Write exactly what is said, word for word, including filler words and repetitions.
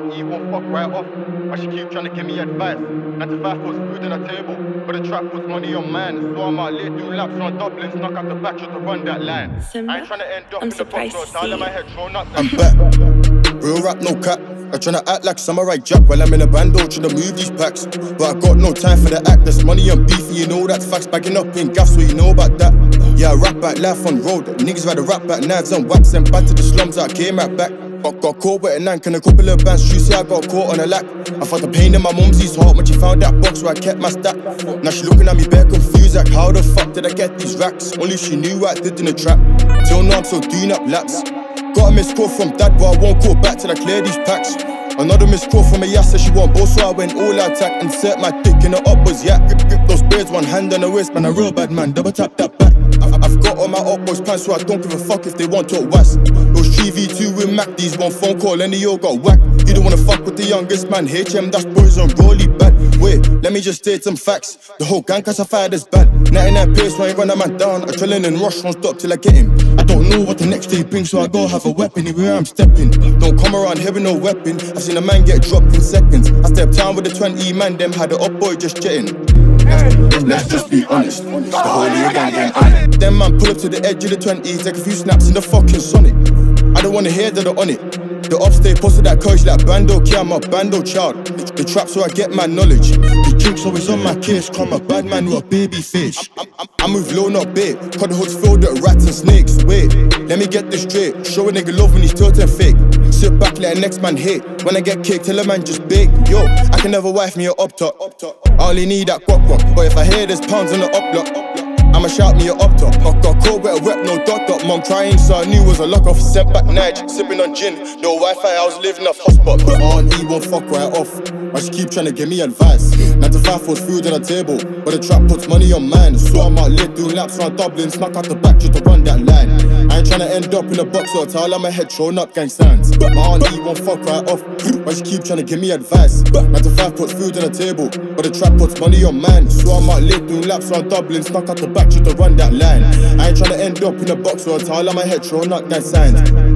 on E won't fuck right off. Why she keep trying to give me advice? ninety-five puts food on the table, but the trap puts money on mine. So I'm out late doing laps around Dublin, snuck out the back just to run that line. Simba, I ain't trying to end up I'm in the box, surprised so to all see of my head thrown up. I'm back. Real rap, no cap. I tryna act like Samurai Jack while I'm in a bando tryna move these packs. But I got no time for the act. There's money and beef, and you know that's facts. Bagging up in gaff, so you know about that. Yeah, I rap back life on road. Niggas rather rap back knives and wax and back to the slums. I came right back. Got, got caught with a nank and a couple of bands. True, say I got caught on a lack. I felt the pain in my mumsy's heart when she found that box where I kept my stack. Now she looking at me bare confused, like how the fuck did I get these racks? Only she knew what I did in the trap. Till now I'm still doing up laps. Got a missed call from dad, but I won't call back till I clear these packs. Another missed call from a yass, said she want both, so I went all out attack and set my dick in the upwards, yeah. Grip, grip those beards, one hand on the waist, man, a real bad man, double tap that back. I've got all my up boys plans, so I don't give a fuck if they want to was. Those three v two with Mac, these one phone call and they all got whacked. You don't wanna fuck with the youngest man, H M, that's boys on rolly bad. Wait, let me just state some facts. The whole gang classified as bad. ninety-nine pace when I run a man down. I trailin' and rush, won't stop till I get him. I don't know what the next day brings, so I go have a weapon anywhere I'm stepping. Don't come around here with no weapon. I've seen a man get dropped in seconds. I stepped down with the twenty man, them had the up boy just jetting. Let's just be honest, the whole year gang getting on it. Them man pull up to the edge of the twenties, take a few snaps in the fucking Sonic. I don't wanna hear that they're on it. The upstate posted that coach like Bando Kia, I'm a Bando child. The trap so I get my knowledge. The drinks always on my case, call my bad man with a baby face. I, I, I move low, not bait. Cause the hood's filled with rats and snakes. Wait, let me get this straight. Show a nigga love when he's tilting fake. Sit back, let a next man hate. When I get kicked, tell a man just bake. Yo, I can never wife me a up top. I only need that guap guap. But if I hear there's pounds on the up block, I'ma shout me a up top. I got cold with a rep, no dot dot. Mom crying, so I knew it was a lock off. Sent back Nige, sipping on gin. No Wi-Fi, I was living off hotspot. But R and E won't fuck right off. I just keep trying to give me advice. ninety-five force food on the table, but the trap puts money on mine. So I'm out lit doing laps around Dublin, snuck out the back just to run that line. I ain't trying to end up in a box or towel on my head, throwing up gang signs. My R and E won't fuck right off. I just keep trying to give me advice. ninety-five puts food on the table, but the trap puts money on mine. So I'm out lit doing laps around Dublin, snuck out the back just to run that line. I ain't trying to end up in a box or a towel on my head, throwing up gang signs.